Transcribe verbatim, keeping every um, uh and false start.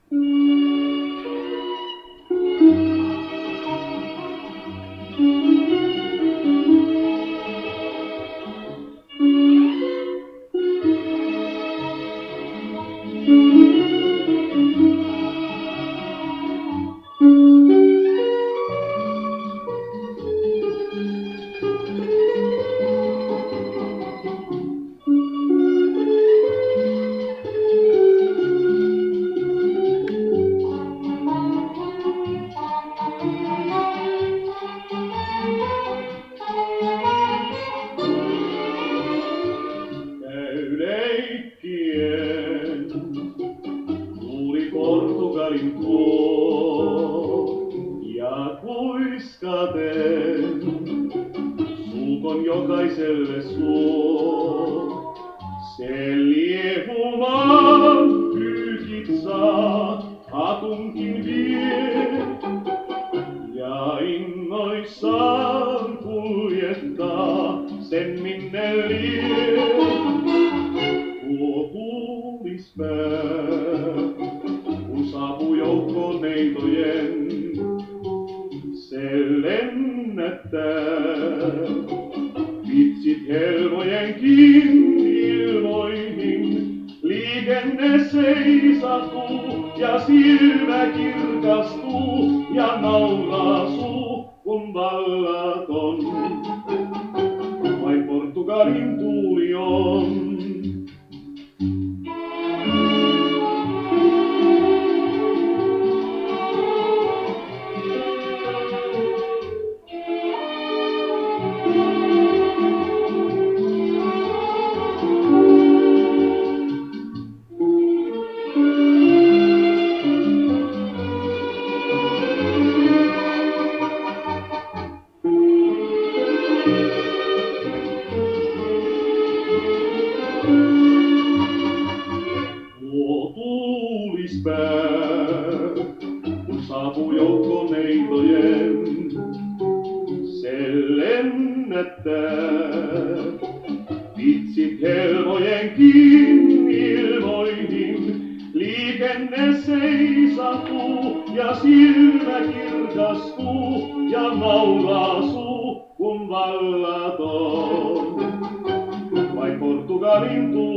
Leikkien tuuli Portugalin tuo ja kuiskaten suukon jokaiselle suo. Se liehumaan kyykit saa, hatunkin vie ja innoissaan kuljettaa sen minne lie. Tuo tuulispää, kun saapuu joukkoon neitojen, se lennättää vitsit helmojenkin ilmoihin. Liikenne seisahtuu ja silmä kirkastuu ja nauraa suu, kun vallaton vain Portugalin tuuli on. Tuo tuulispää, kun saapuu joukko neitojen, se lennättää vitsit helmojenkin ilmoihin. Liikenne seisahtuu ja silmä kirkastuu ja nauraa suu, kun vallaton vain Portugalin tuuli.